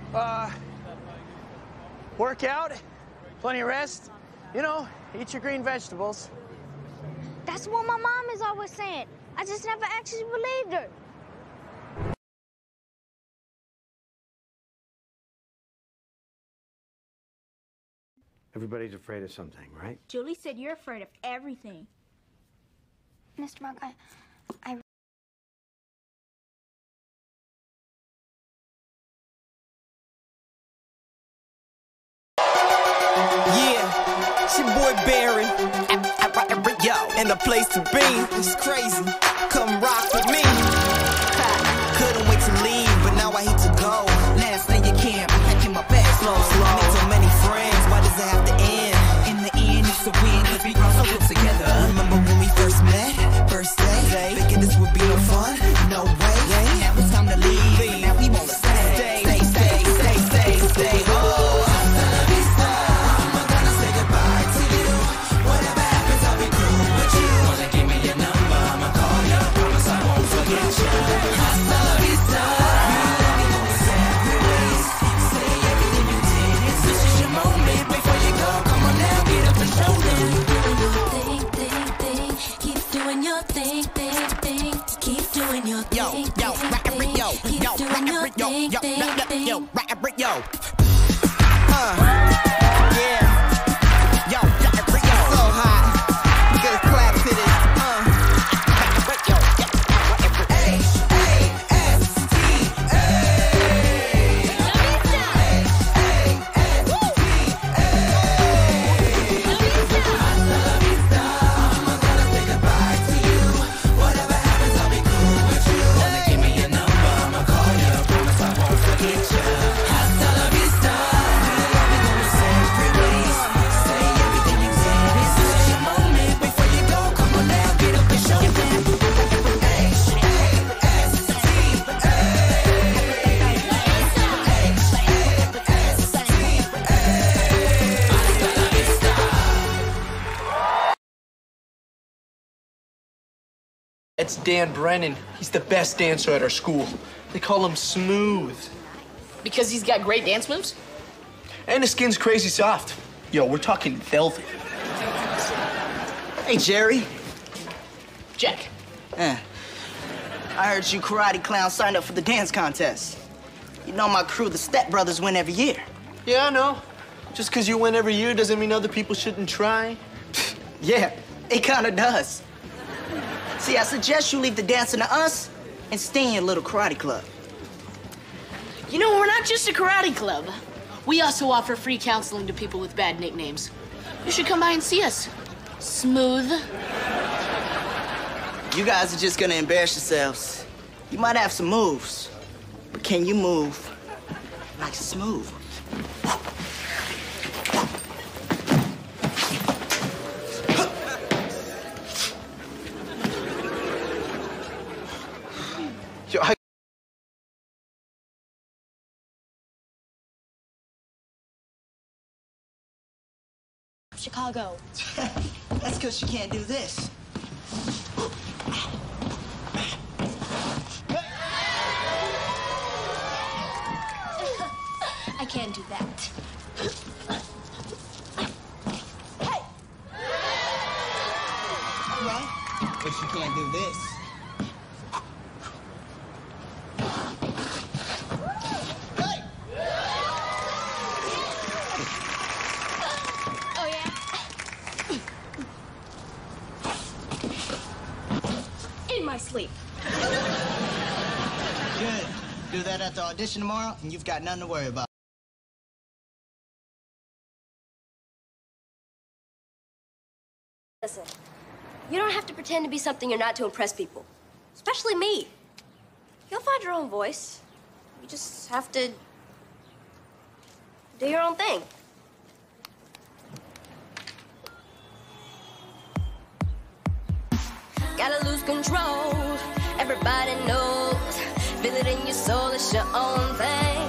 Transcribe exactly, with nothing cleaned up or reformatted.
Uh, work out, plenty of rest. You know, eat your green vegetables. That's what my mom is always saying. I just never actually believed her. Everybody's afraid of something, right? Julie said you're afraid of everything. Mister Monk, I... I... Yeah, it's your boy Barry. Yo, and the place to be is crazy. Come rock with me. Couldn't wait to leave, but now I hate to go. Last thing you can, I'm packing my bags slow, slow. Made so many friends, why does it have to end? In the end, it's a win if we all so good together. Remember when we first met, first day? Thinking this would be no fun, no way. Now it's time to leave, but now we won't stay. Stay, stay, stay, stay, stay, stay. Oh. Yo, yo, rock a brick, yo, yo, rock a brick, yo, yo, yo, rock a brick, yo. Uh, yeah, yo, rock a brick, yo, so hot. You gotta clap to this. Uh, rock a brick, yo, yo, rock a brick. H A S T A. H A S T A. Hasta la vista. I'm gonna say goodbye to you. Whatever happens, I'll be cool with you. Give me your number, I'ma call you. Promise I won't forget you. Hasta la vista. We gonna separate ways. Say everything you said. This is your moment. Before you go, come on now, get up and show them. H A S T A. It's Dan Brennan. He's the best dancer at our school. They call him Smooth. Because he's got great dance moves? And his skin's crazy soft. Yo, we're talking velvet. Hey, Jerry. Jack. Eh. I heard you karate clowns signed up for the dance contest. You know my crew, the Step Brothers, win every year. Yeah, I know. Just because you win every year doesn't mean other people shouldn't try. Yeah, it kind of does. See, I suggest you leave the dancing to us and stay in your little karate club. You know, we're not just a karate club. We also offer free counseling to people with bad nicknames. You should come by and see us. Smooth. You guys are just gonna embarrass yourselves. You might have some moves, but can you move like Smooth? Yo, I Chicago. That's because she can't do this. I can't do that. Hey! Right? But she can't do this. Oh, yeah? In my sleep. Good. Do that at the audition tomorrow, and you've got nothing to worry about. Listen, you don't have to pretend to be something you're not to impress people. Especially me. You'll find your own voice. You just have to do your own thing. Gotta lose control. Everybody knows. Feel it in your soul, it's your own thing.